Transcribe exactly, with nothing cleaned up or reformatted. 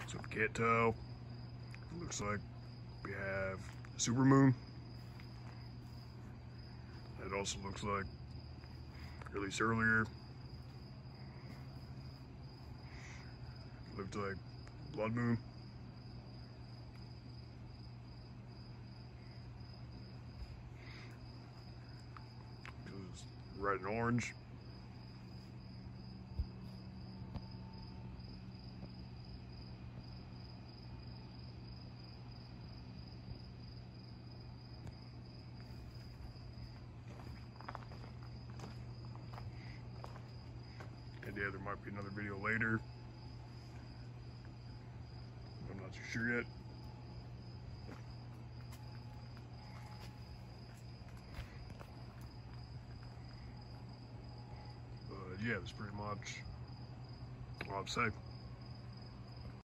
So if you can't tell, it looks like we have a supermoon. It also looks like, released earlier, it looked like blood moon. It was red and orange. And yeah, there might be another video later. I'm not too sure yet. But yeah, that's pretty much all I have to say.